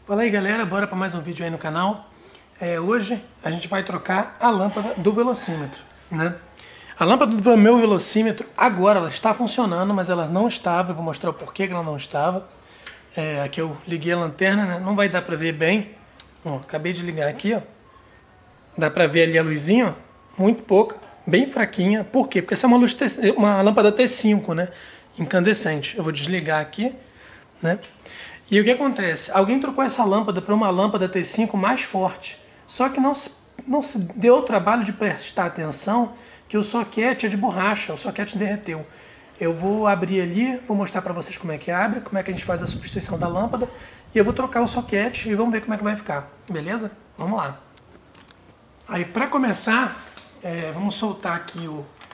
Fala aí galera, bora para mais um vídeo aí no canal. Hoje a gente vai trocar a lâmpada do velocímetro, né? A lâmpada do meu velocímetro agora ela está funcionando, mas ela não estava. Eu vou mostrar o porquê que ela não estava. Aqui eu liguei a lanterna, né? Não vai dar para ver bem. Ó, acabei de ligar aqui, ó. Dá para ver ali a luzinha, ó, muito pouca, bem fraquinha. Por quê? Porque essa é uma lâmpada T5, né? Incandescente. Eu vou desligar aqui, né? E o que acontece? Alguém trocou essa lâmpada para uma lâmpada T5 mais forte. Só que não se deu o trabalho de prestar atenção que o soquete é de borracha, o soquete derreteu. Eu vou abrir ali, vou mostrar para vocês como é que abre, como é que a gente faz a substituição da lâmpada. E eu vou trocar o soquete e vamos ver como é que vai ficar. Beleza? Vamos lá. Aí para começar, vamos soltar aqui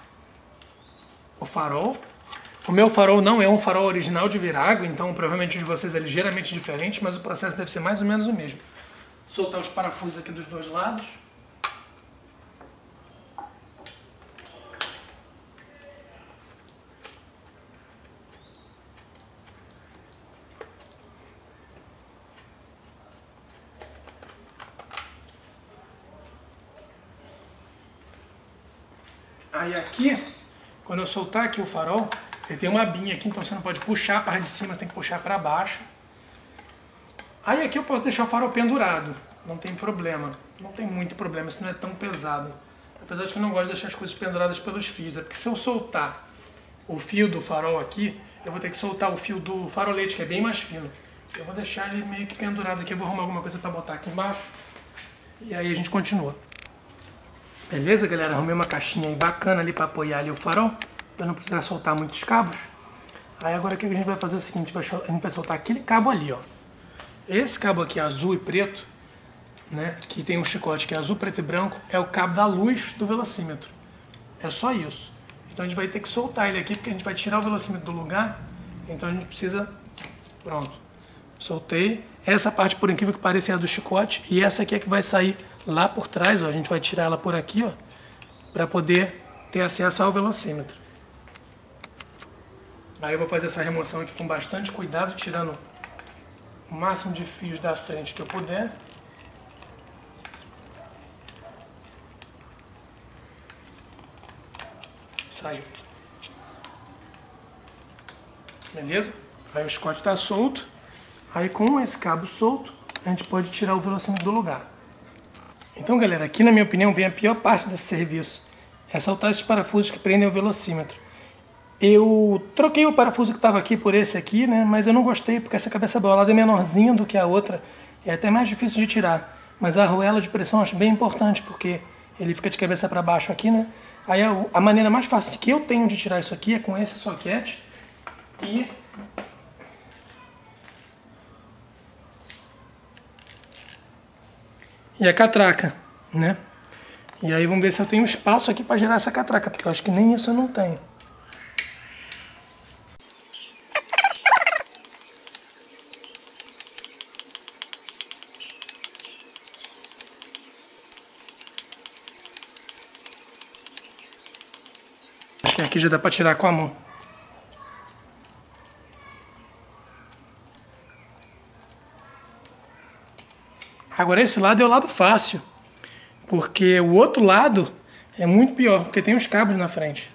o farol. O meu farol não é um farol original de Virago, então provavelmente o de vocês é ligeiramente diferente, mas o processo deve ser mais ou menos o mesmo. Soltar os parafusos aqui dos dois lados. Aí aqui, quando eu soltar aqui o farol, ele tem uma abinha aqui, então você não pode puxar a parte de cima, você tem que puxar para baixo. Aí aqui eu posso deixar o farol pendurado, não tem problema. Não tem muito problema, isso não é tão pesado. Apesar de que eu não gosto de deixar as coisas penduradas pelos fios, é porque se eu soltar o fio do farol aqui, eu vou ter que soltar o fio do farolete, que é bem mais fino. Eu vou deixar ele meio que pendurado aqui, eu vou arrumar alguma coisa para botar aqui embaixo. E aí a gente continua. Beleza, galera? Arrumei uma caixinha aí bacana ali para apoiar ali o farol, para não precisar soltar muitos cabos. Aí agora o que a gente vai fazer é o seguinte, a gente vai soltar aquele cabo ali, ó. Esse cabo aqui azul e preto, né, que tem um chicote que é azul, preto e branco, é o cabo da luz do velocímetro. É só isso. Então a gente vai ter que soltar ele aqui, porque a gente vai tirar o velocímetro do lugar, então a gente precisa... Pronto. Soltei. Essa parte, por incrível que pareça, é a do chicote, e essa aqui é que vai sair lá por trás, ó. A gente vai tirar ela por aqui, ó, para poder ter acesso ao velocímetro. Aí eu vou fazer essa remoção aqui com bastante cuidado, tirando o máximo de fios da frente que eu puder. Saiu. Beleza? Aí o chicote está solto. Aí com esse cabo solto, a gente pode tirar o velocímetro do lugar. Então galera, aqui na minha opinião vem a pior parte desse serviço. É soltar esses parafusos que prendem o velocímetro. Eu troquei o parafuso que estava aqui por esse aqui, né? Mas eu não gostei porque essa cabeça bolada é menorzinha do que a outra. É até mais difícil de tirar. Mas a arruela de pressão eu acho bem importante porque ele fica de cabeça para baixo aqui, né? Aí a maneira mais fácil que eu tenho de tirar isso aqui é com esse soquete e a catraca, né? E aí vamos ver se eu tenho espaço aqui para gerar essa catraca, porque eu acho que nem isso eu não tenho. Acho que aqui já dá para tirar com a mão. Agora esse lado é o lado fácil, porque o outro lado é muito pior, porque tem os cabos na frente.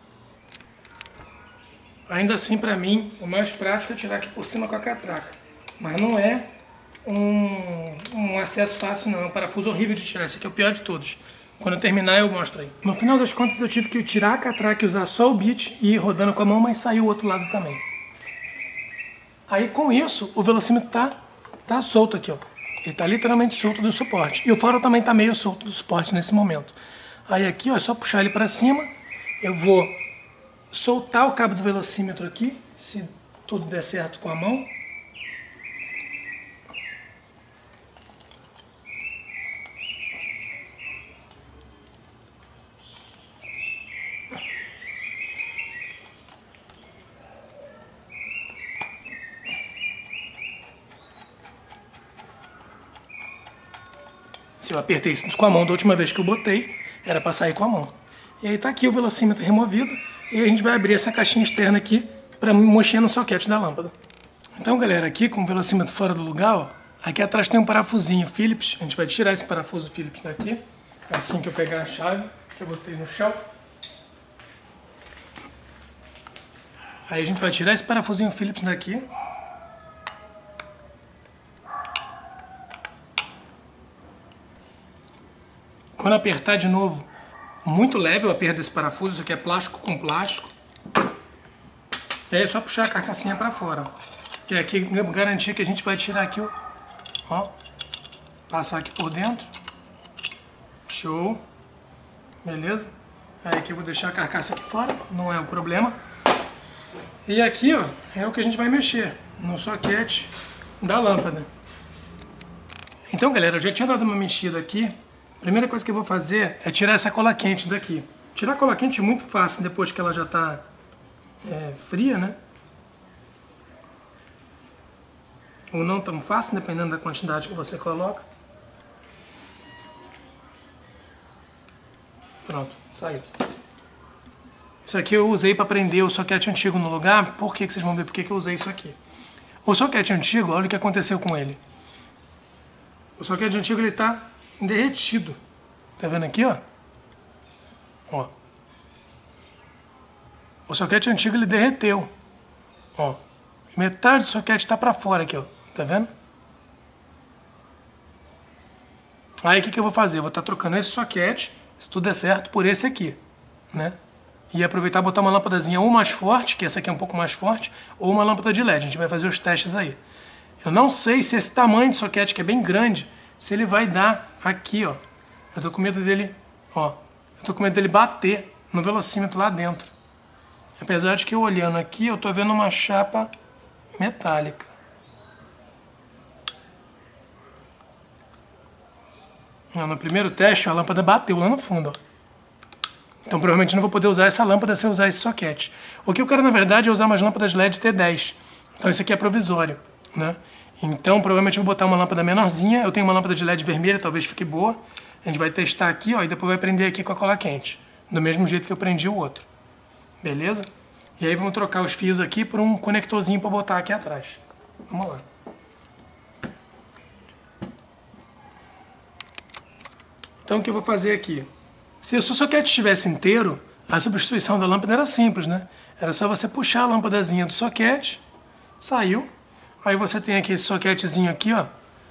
Ainda assim, para mim, o mais prático é tirar aqui por cima com a catraca. Mas não é um acesso fácil não, é um parafuso horrível de tirar, esse aqui é o pior de todos. Quando eu terminar eu mostro aí. No final das contas eu tive que tirar a catraca e usar só o bit e ir rodando com a mão, mas saiu o outro lado também. Aí com isso, o velocímetro tá solto aqui, ó. Ele está literalmente solto do suporte. E o farol também está meio solto do suporte nesse momento. Aí aqui, ó, é só puxar ele para cima. Eu vou soltar o cabo do velocímetro aqui, se tudo der certo com a mão. Se eu apertei isso com a mão da última vez que eu botei, era para sair com a mão. E aí tá aqui o velocímetro removido, e a gente vai abrir essa caixinha externa aqui para mexer no soquete da lâmpada. Então galera, aqui com o velocímetro fora do lugar, ó, Aqui atrás tem um parafusinho Phillips. A gente vai tirar esse parafuso Phillips daqui. Assim que eu pegar a chave, que eu botei no chão. Aí a gente vai tirar esse parafusinho Phillips daqui. Quando apertar de novo, muito leve o aperto desse parafuso. Isso aqui é plástico com plástico. E aí é só puxar a carcassinha para fora. E aqui garantir que a gente vai tirar aqui o... Ó, passar aqui por dentro. Show. Beleza? Aí aqui eu vou deixar a carcaça aqui fora, não é um problema. E aqui, ó, é o que a gente vai mexer no soquete da lâmpada. Então, galera, eu já tinha dado uma mexida aqui. A primeira coisa que eu vou fazer é tirar essa cola quente daqui. Tirar a cola quente é muito fácil depois que ela já está fria, né? Ou não tão fácil, dependendo da quantidade que você coloca. Pronto, saiu. Isso aqui eu usei para prender o soquete antigo no lugar. Por que vocês vão ver por que eu usei isso aqui? O soquete antigo, olha o que aconteceu com ele. O soquete antigo ele está derretido. Tá vendo aqui, ó? Ó. O soquete antigo ele derreteu. Ó. Metade do soquete está para fora aqui, ó. Tá vendo? Aí o que eu vou fazer? Eu vou estar trocando esse soquete, se tudo der certo, por esse aqui, né? E aproveitar e botar uma lâmpadazinha ou mais forte, que essa aqui é um pouco mais forte, ou uma lâmpada de LED. A gente vai fazer os testes aí. Eu não sei se esse tamanho de soquete, que é bem grande, se ele vai dar aqui, ó. Eu tô com medo dele, ó. Eu tô com medo dele bater no velocímetro lá dentro. Apesar de que eu olhando aqui, eu tô vendo uma chapa metálica. No primeiro teste, a lâmpada bateu lá no fundo, ó. Então provavelmente não vou poder usar essa lâmpada se eu usar esse soquete. O que eu quero, na verdade, é usar umas lâmpadas LED T10. Então isso aqui é provisório, né? Então provavelmente eu vou botar uma lâmpada menorzinha. Eu tenho uma lâmpada de LED vermelha, talvez fique boa. A gente vai testar aqui, ó, e depois vai prender aqui com a cola quente. Do mesmo jeito que eu prendi o outro. Beleza? E aí vamos trocar os fios aqui por um conectorzinho para botar aqui atrás. Vamos lá. Então o que eu vou fazer aqui? Se o seu soquete estivesse inteiro, a substituição da lâmpada era simples, né? Era só você puxar a lâmpadazinha do soquete, saiu. Aí você tem aqui esse soquetezinho aqui, ó.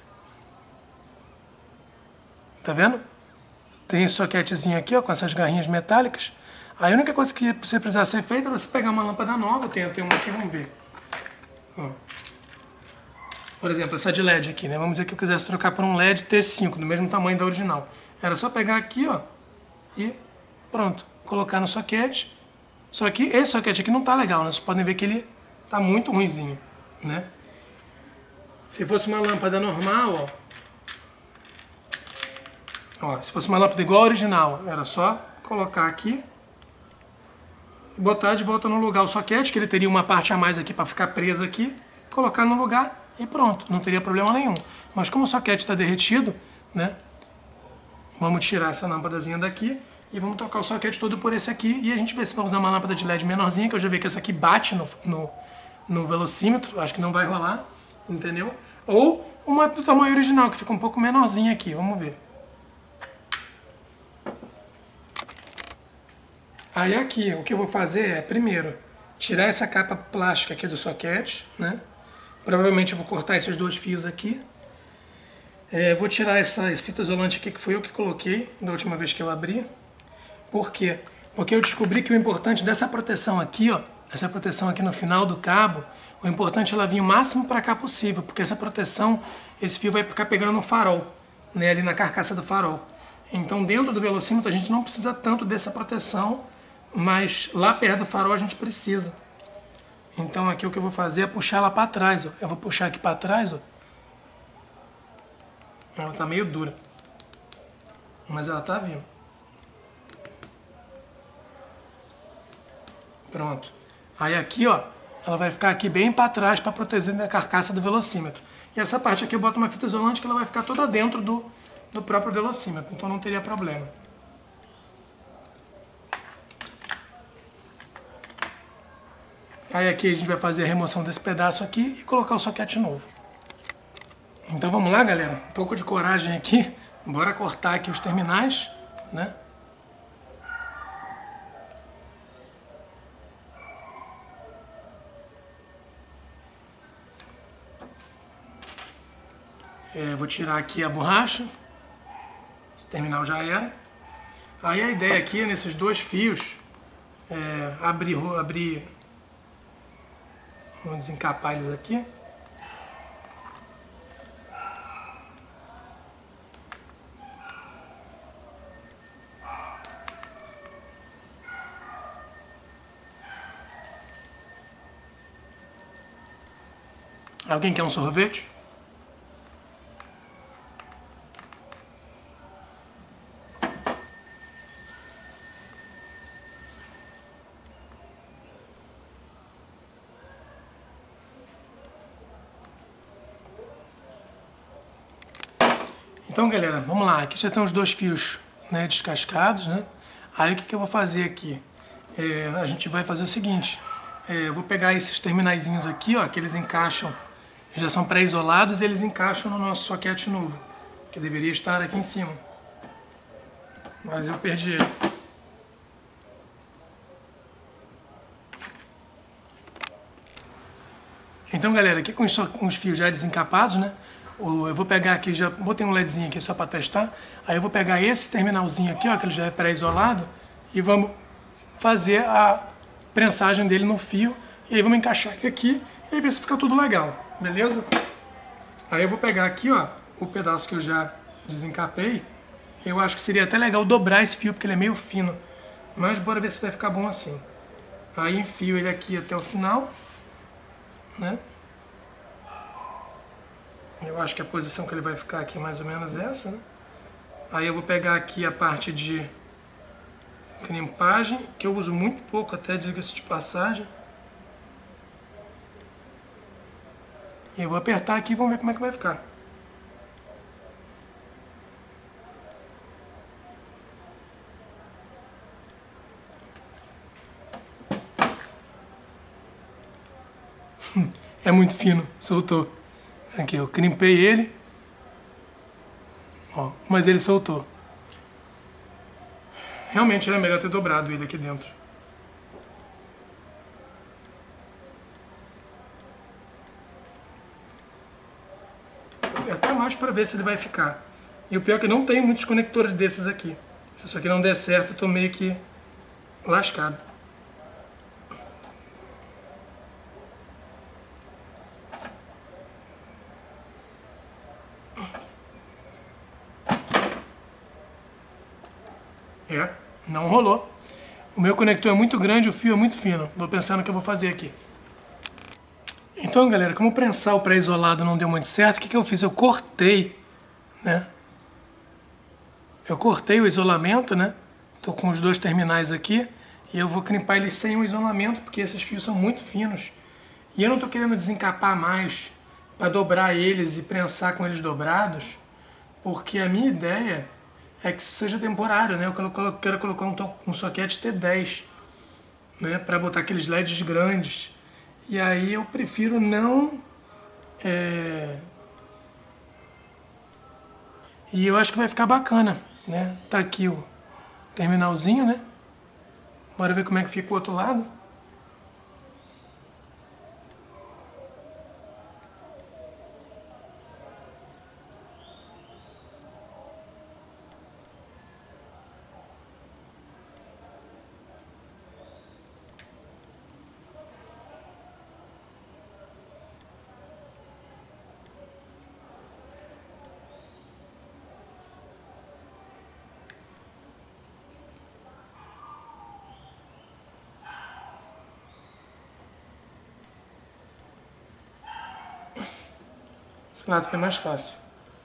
Tá vendo? Tem esse soquetezinho aqui, ó, com essas garrinhas metálicas. Aí a única coisa que você precisar ser feita é você pegar uma lâmpada nova. Tem uma aqui, vamos ver. Ó. Por exemplo, essa de LED aqui, né? Vamos dizer que eu quisesse trocar por um LED T5, do mesmo tamanho da original. Era só pegar aqui, ó, e pronto. Colocar no soquete. Só que esse soquete aqui não tá legal, né? Vocês podem ver que ele tá muito ruinzinho, né? Se fosse uma lâmpada normal, ó, se fosse uma lâmpada igual a original, era só colocar aqui e botar de volta no lugar o soquete, que ele teria uma parte a mais aqui para ficar presa aqui, colocar no lugar e pronto, não teria problema nenhum. Mas como o soquete está derretido, né? Vamos tirar essa lâmpadazinha daqui e vamos trocar o soquete todo por esse aqui e a gente vê se vai usar uma lâmpada de LED menorzinha, que eu já vi que essa aqui bate no velocímetro, acho que não vai rolar, entendeu? Ou uma do tamanho original, que fica um pouco menorzinha aqui, vamos ver. Aí aqui, o que eu vou fazer é, primeiro, tirar essa capa plástica aqui do soquete, né? Provavelmente eu vou cortar esses dois fios aqui. Vou tirar essa fita isolante aqui, que foi eu que coloquei da última vez que eu abri. Por quê? Porque eu descobri que o importante dessa proteção aqui, ó, essa proteção aqui no final do cabo, o importante é ela vir o máximo para cá possível, porque essa proteção, esse fio vai ficar pegando no farol, né, ali na carcaça do farol. Então dentro do velocímetro a gente não precisa tanto dessa proteção, mas lá perto do farol a gente precisa. Então aqui o que eu vou fazer é puxar ela para trás, ó. Eu vou puxar aqui para trás, ó. Ela tá meio dura, mas ela tá vindo. Pronto. Aí aqui, ó, ela vai ficar aqui bem para trás para proteger a carcaça do velocímetro. E essa parte aqui eu boto uma fita isolante que ela vai ficar toda dentro do próprio velocímetro, então não teria problema. Aí aqui a gente vai fazer a remoção desse pedaço aqui e colocar o soquete novo. Então vamos lá, galera. Um pouco de coragem aqui. Bora cortar aqui os terminais, né? Vou tirar aqui a borracha. Esse terminal já era. Aí a ideia aqui é nesses dois fios abrir. Vamos desencapar eles aqui. Alguém quer um sorvete? Então, galera, vamos lá. Aqui já tem os dois fios, né, descascados, né? Aí o que eu vou fazer aqui? A gente vai fazer o seguinte. Eu vou pegar esses terminaizinhos aqui, ó, que eles encaixam, já são pré-isolados, e eles encaixam no nosso soquete novo, que deveria estar aqui em cima. Mas eu perdi ele. Então, galera, aqui com os fios já desencapados, né? Eu vou pegar aqui, já botei um LEDzinho aqui só para testar. Aí eu vou pegar esse terminalzinho aqui, ó, que ele já é pré-isolado, e vamos fazer a prensagem dele no fio. E aí vamos encaixar aqui e ver se fica tudo legal, beleza? Aí eu vou pegar aqui, ó, o pedaço que eu já desencapei. Eu acho que seria até legal dobrar esse fio, porque ele é meio fino. Mas bora ver se vai ficar bom assim. Aí enfio ele aqui até o final, né? Eu acho que a posição que ele vai ficar aqui é mais ou menos essa, né? Aí eu vou pegar aqui a parte de crimpagem, que eu uso muito pouco até, diga-se de passagem. E eu vou apertar aqui e vamos ver como é que vai ficar. É muito fino, soltou. Aqui, eu crimpei ele. Ó, mas ele soltou. Realmente era melhor ter dobrado ele aqui dentro. Vou apertar mais para ver se ele vai ficar. E o pior é que não tem muitos conectores desses aqui. Se isso aqui não der certo, eu tô meio que lascado. Não rolou. O meu conector é muito grande, o fio é muito fino. Vou pensar no que eu vou fazer aqui. Então, galera, como prensar o pré-isolado não deu muito certo, o que eu fiz? Eu cortei, né? Eu cortei o isolamento, né? Tô com os dois terminais aqui e eu vou crimpar eles sem o isolamento, porque esses fios são muito finos. E eu não tô querendo desencapar mais para dobrar eles e prensar com eles dobrados, porque a minha ideia é que isso seja temporário, né? Eu quero colocar um soquete T10, né? Para botar aqueles LEDs grandes. E aí eu prefiro não... E eu acho que vai ficar bacana, né? Tá aqui o terminalzinho, né? Bora ver como é que fica o outro lado. Esse lado foi mais fácil.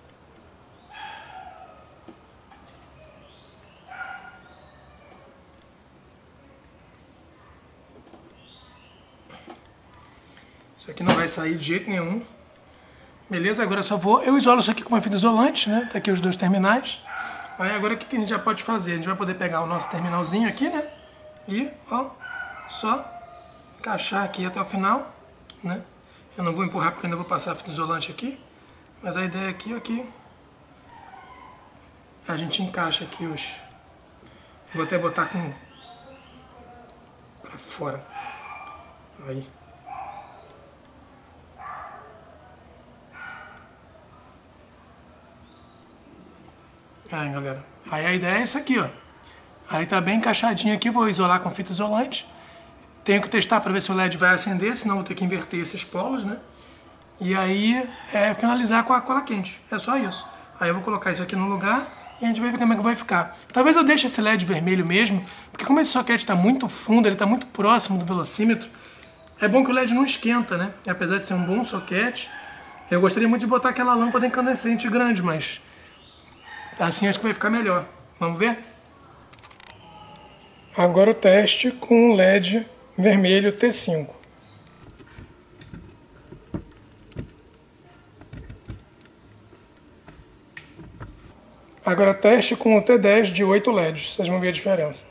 Isso aqui não vai sair de jeito nenhum. Beleza, agora eu isolo isso aqui com uma fita isolante, né? Tá aqui os dois terminais. Aí agora o que a gente já pode fazer? A gente vai poder pegar o nosso terminalzinho aqui, né? E, ó, só encaixar aqui até o final, né? Eu não vou empurrar porque ainda vou passar a fita isolante aqui. Mas a ideia aqui é que a gente encaixa aqui os... Vou até botar com... pra fora. Aí. Aí, galera. Aí a ideia é essa aqui, ó. Aí tá bem encaixadinho aqui, vou isolar com fita isolante. Tenho que testar para ver se o LED vai acender, senão vou ter que inverter esses polos, né? E aí finalizar com a cola quente. É só isso. Aí eu vou colocar isso aqui no lugar e a gente vai ver como é que vai ficar. Talvez eu deixe esse LED vermelho mesmo, porque como esse soquete está muito fundo, ele está muito próximo do velocímetro, é bom que o LED não esquenta, né? Apesar de ser um bom soquete, eu gostaria muito de botar aquela lâmpada incandescente grande, mas assim acho que vai ficar melhor. Vamos ver? Agora o teste com o LED vermelho T5. Agora teste com o T10 de 8 LEDs, vocês vão ver a diferença.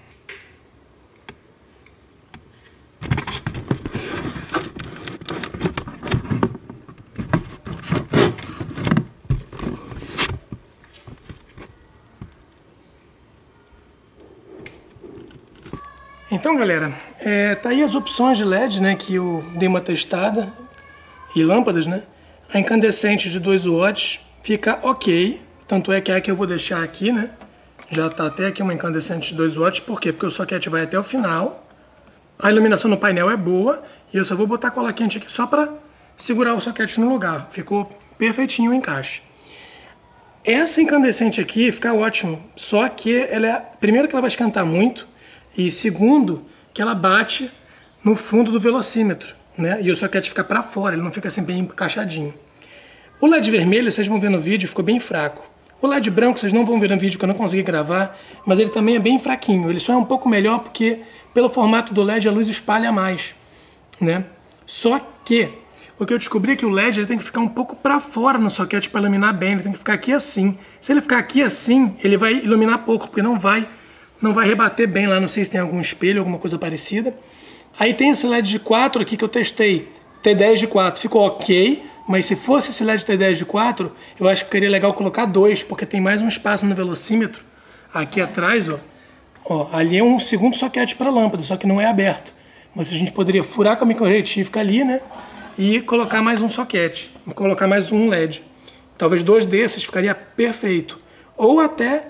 Então, galera, tá aí as opções de LED, né, que eu dei uma testada, e lâmpadas, né. A incandescente de 2 watts fica ok, tanto é que é a que eu vou deixar aqui, né. Já tá até aqui uma incandescente de 2 watts, por quê? Porque o soquete vai até o final, a iluminação no painel é boa, e eu só vou botar cola quente aqui só para segurar o soquete no lugar. Ficou perfeitinho o encaixe. Essa incandescente aqui fica ótimo, só que ela primeiro que ela vai esquentar muito, e segundo, que ela bate no fundo do velocímetro, né? E o soquete fica para fora, ele não fica assim bem encaixadinho. O LED vermelho, vocês vão ver no vídeo, ficou bem fraco. O LED branco, vocês não vão ver no vídeo que eu não consegui gravar, mas ele também é bem fraquinho. Ele só é um pouco melhor porque, pelo formato do LED, a luz espalha mais, né? Só que, o que eu descobri é que o LED ele tem que ficar um pouco para fora no soquete para iluminar bem. Ele tem que ficar aqui assim. Se ele ficar aqui assim, ele vai iluminar pouco, porque não vai rebater bem lá, não sei se tem algum espelho, alguma coisa parecida. Aí tem esse LED de 4 aqui que eu testei, T10 de 4, ficou ok, mas se fosse esse LED T10 de 4, eu acho que seria legal colocar 2, porque tem mais um espaço no velocímetro, aqui atrás, ó, ali é um segundo soquete para lâmpada, só que não é aberto. Mas a gente poderia furar com a microretífica ali, né, e colocar mais um soquete, colocar mais um LED. Talvez 2 desses ficaria perfeito, ou até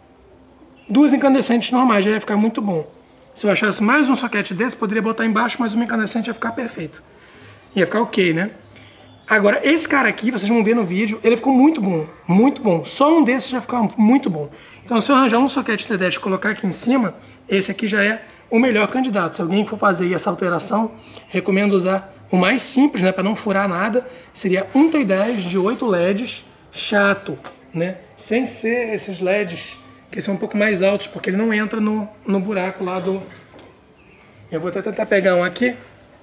2 incandescentes normais, já ia ficar muito bom. Se eu achasse mais um soquete desse, poderia botar embaixo, mas uma incandescente ia ficar perfeito. Ia ficar ok, né? Agora, esse cara aqui, vocês vão ver no vídeo, ele ficou muito bom, muito bom. Só um desses já ficou muito bom. Então, se eu arranjar um soquete T10 e colocar aqui em cima, esse aqui já é o melhor candidato. Se alguém for fazer essa alteração, recomendo usar o mais simples, né, para não furar nada. Seria um T10 de 8 LEDs, chato, né? Sem ser esses LEDs que são um pouco mais altos, porque ele não entra no buraco lá do... Eu vou até tentar pegar um aqui.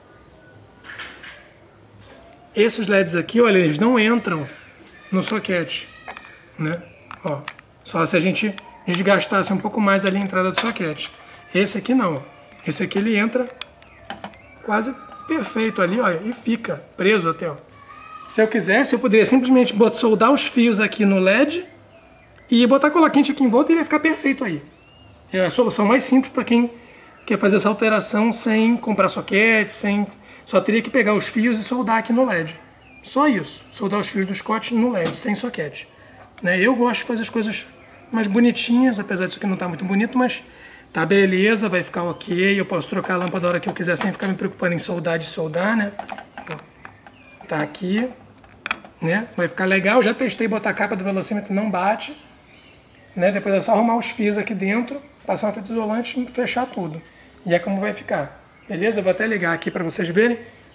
Esses LEDs aqui, olha, eles não entram no soquete, né? Ó, só se a gente desgastasse um pouco mais ali a entrada do soquete. Esse aqui não. Esse aqui ele entra quase perfeito ali, ó, e fica preso até, ó. Se eu quisesse, eu poderia simplesmente soldar os fios aqui no LED e botar cola quente aqui em volta e ele ia ficar perfeito aí. É a solução mais simples para quem quer fazer essa alteração sem comprar soquete, só teria que pegar os fios e soldar aqui no LED. Só isso, soldar os fios do Scott no LED, sem soquete. Né? Eu gosto de fazer as coisas mais bonitinhas, apesar disso aqui não tá muito bonito, mas tá beleza, vai ficar ok. Eu posso trocar a lâmpada a hora que eu quiser sem ficar me preocupando em soldar, né? Tá aqui, né? Vai ficar legal, já testei botar a capa do velocímetro, não bate. Né? Depois é só arrumar os fios aqui dentro, passar uma fita isolante e fechar tudo. E é como vai ficar. Beleza? Eu vou até ligar aqui para vocês verem.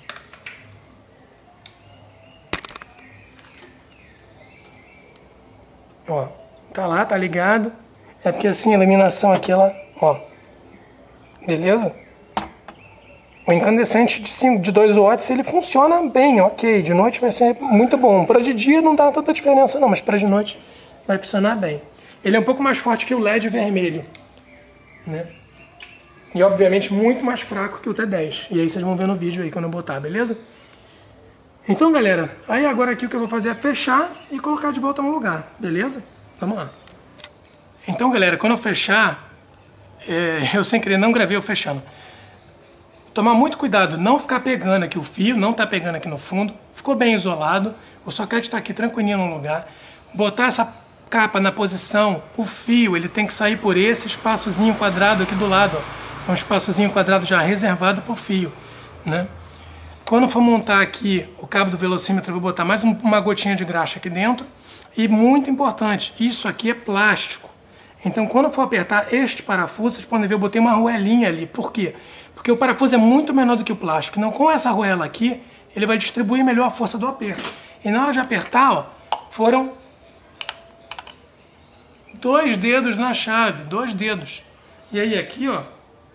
Ó, tá lá, tá ligado. É porque assim a iluminação aqui, ela, ó. Beleza? O incandescente de 2 watts, ele funciona bem, ok. De noite vai ser muito bom. Para de dia não dá tanta diferença não, mas para de noite vai funcionar bem. Ele é um pouco mais forte que o LED vermelho, né? E obviamente muito mais fraco que o T10. E aí vocês vão ver no vídeo aí quando eu botar, beleza? Então, galera, aí agora aqui o que eu vou fazer é fechar e colocar de volta no lugar, beleza? Vamos lá. Então, galera, quando eu fechar, eu sem querer não gravei eu fechando. Tomar muito cuidado, não ficar pegando aqui o fio, não tá pegando aqui no fundo. Ficou bem isolado. O soquete está aqui tranquilinho no lugar. Botar essa capa na posição, o fio ele tem que sair por esse espaçozinho quadrado aqui do lado. Ó. Um espaçozinho quadrado já reservado para o fio, né? Quando for montar aqui o cabo do velocímetro, eu vou botar mais uma gotinha de graxa aqui dentro. E muito importante, isso aqui é plástico. Então, quando eu for apertar este parafuso, vocês podem ver, eu botei uma arruelinha ali. Por quê? Porque o parafuso é muito menor do que o plástico. Então, com essa arruela aqui, ele vai distribuir melhor a força do aperto. E na hora de apertar, ó, foram 2 dedos na chave, 2 dedos. E aí aqui, ó,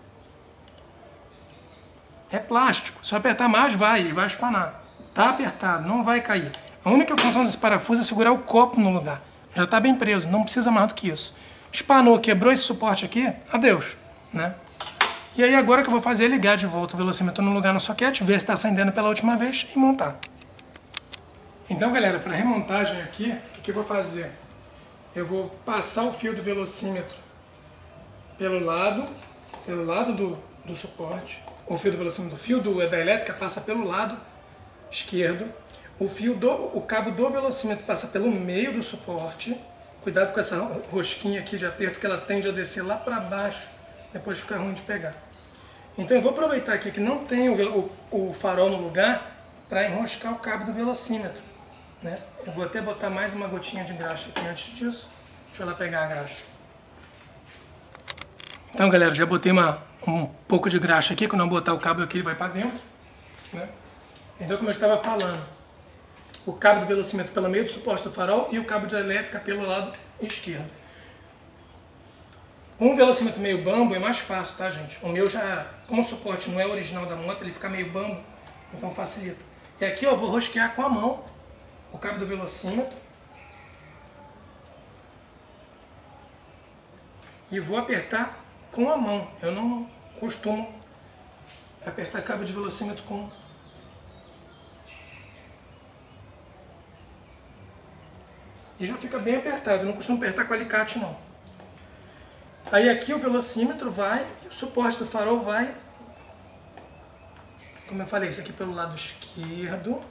é plástico. Se eu apertar mais, ele vai espanar. Tá apertado, não vai cair. A única função desse parafuso é segurar o copo no lugar. Já está bem preso, não precisa mais do que isso. Espanou, quebrou esse suporte aqui, adeus, né? E aí agora o que eu vou fazer é ligar de volta o velocímetro no lugar no soquete, ver se está acendendo pela última vez e montar. Então, galera, para remontagem aqui, o que eu vou fazer? Eu vou passar o fio do velocímetro pelo lado do suporte. O fio do velocímetro, da elétrica passa pelo lado esquerdo. O cabo do velocímetro passa pelo meio do suporte. Cuidado com essa rosquinha aqui de aperto que ela tende a descer lá para baixo, depois fica ruim de pegar. Então eu vou aproveitar aqui que não tem o farol no lugar para enroscar o cabo do velocímetro, né? Eu vou até botar mais uma gotinha de graxa aqui antes disso. Deixa eu lá pegar a graxa. Então, galera, já botei um pouco de graxa aqui. Quando eu botar o cabo aqui, ele vai para dentro, né? Então, como eu estava falando, o cabo do velocímetro pelo meio do suporte do farol e o cabo de elétrica pelo lado esquerdo. Com o velocímetro meio bambo é mais fácil, tá, gente? O meu já, como o suporte não é original da moto, ele fica meio bambo, então facilita. E aqui eu vou rosquear com a mão o cabo do velocímetro. E vou apertar com a mão. Eu não costumo apertar cabo de velocímetro com... E já fica bem apertado, eu não costumo apertar com alicate não. Aí aqui o velocímetro vai, e o suporte do farol vai, como eu falei, isso aqui pelo lado esquerdo.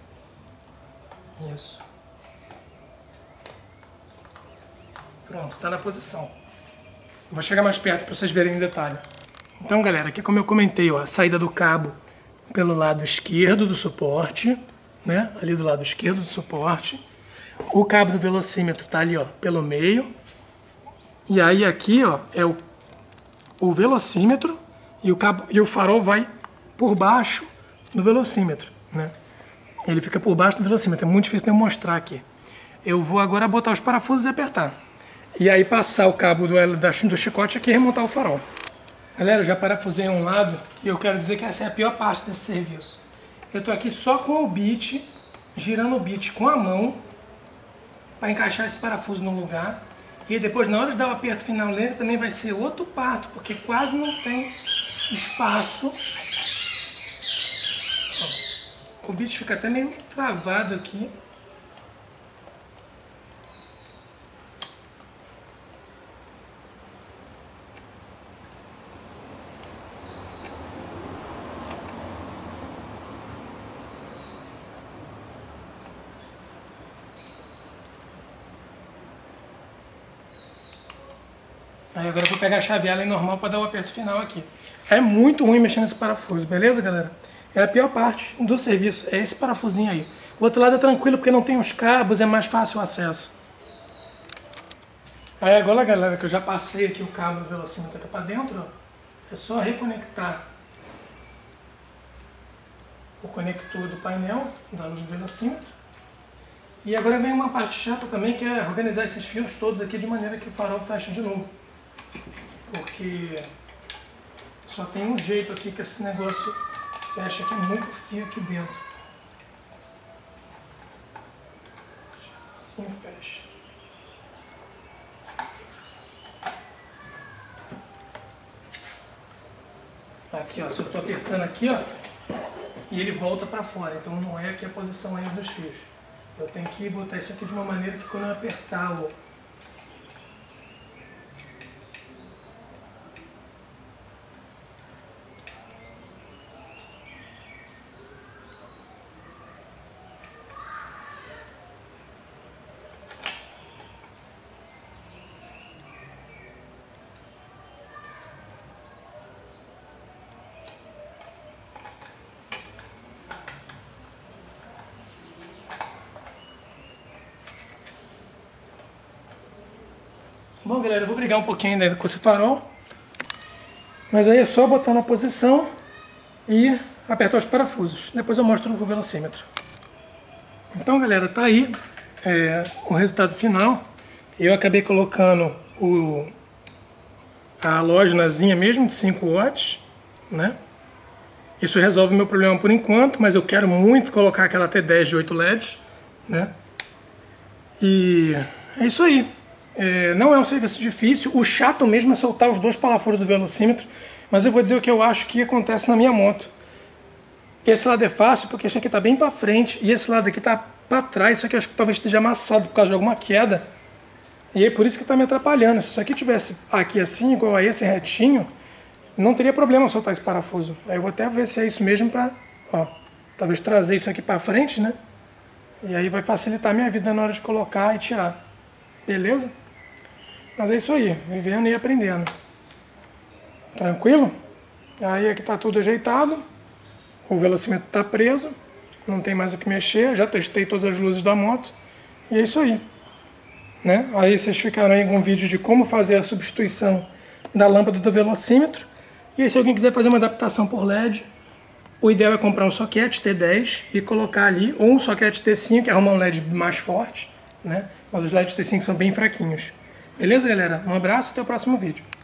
Isso. Pronto, está na posição. Vou chegar mais perto para vocês verem em detalhe. Então, galera, aqui como eu comentei, ó, a saída do cabo pelo lado esquerdo do suporte, né? Ali do lado esquerdo do suporte. O cabo do velocímetro está ali, ó, pelo meio. E aí aqui, ó, é o velocímetro e o farol vai por baixo do velocímetro, né? Ele fica por baixo do velocímetro, é muito difícil de eu mostrar aqui. Eu vou agora botar os parafusos e apertar. E aí passar o cabo do chicote aqui e remontar o farol. Galera, eu já parafusei um lado e eu quero dizer que essa é a pior parte desse serviço. Eu tô aqui só com o bit, girando o bit com a mão, para encaixar esse parafuso no lugar. E depois, na hora de dar o aperto final nele, também vai ser outro parto, porque quase não tem espaço. O bit fica até meio travado aqui. Aí agora eu vou pegar a chaveada normal para dar o aperto final aqui. É muito ruim mexer nesse parafuso, beleza, galera? É a pior parte do serviço, é esse parafusinho aí. O outro lado é tranquilo porque não tem os cabos, é mais fácil o acesso. Aí agora, galera, que eu já passei aqui o cabo do velocímetro aqui para dentro, ó, é só reconectar o conector do painel da luz do velocímetro. E agora vem uma parte chata também, que é organizar esses fios todos aqui de maneira que o farol feche de novo. Porque só tem um jeito aqui que esse negócio fecha, aqui muito fio aqui dentro. Assim fecha. Aqui, ó, se eu estou apertando aqui, ó, e ele volta para fora, então não é aqui a posição ainda dos fios. Eu tenho que botar isso aqui de uma maneira que quando eu apertar o... Bom, galera, eu vou brigar um pouquinho ainda com esse farol, mas aí é só botar na posição e apertar os parafusos. Depois eu mostro o velocímetro. Então, galera, tá aí o resultado final. Eu acabei colocando a halogénazinha mesmo de 5 watts, né? Isso resolve o meu problema por enquanto, mas eu quero muito colocar aquela T10 de 8 LEDs, né? E é isso aí. Não é um serviço difícil, o chato mesmo é soltar os 2 parafusos do velocímetro, mas eu vou dizer o que eu acho que acontece na minha moto. Esse lado é fácil porque esse aqui está bem para frente e esse lado aqui está para trás, isso aqui eu acho que talvez esteja amassado por causa de alguma queda, e é por isso que está me atrapalhando. Se isso aqui tivesse aqui assim, igual a esse retinho, não teria problema soltar esse parafuso. Aí eu vou até ver se é isso mesmo para, talvez trazer isso aqui para frente, né? E aí vai facilitar a minha vida na hora de colocar e tirar. Beleza? Mas é isso aí, vivendo e aprendendo. Tranquilo? Aí aqui está tudo ajeitado. O velocímetro está preso. Não tem mais o que mexer. Já testei todas as luzes da moto. E é isso aí. Né? Aí vocês ficaram aí com um vídeo de como fazer a substituição da lâmpada do velocímetro. E aí, se alguém quiser fazer uma adaptação por LED, o ideal é comprar um soquete T10 e colocar ali, ou um soquete T5, que arruma um LED mais forte, né? Mas os LEDs T5 são bem fraquinhos. Beleza, galera? Um abraço e até o próximo vídeo.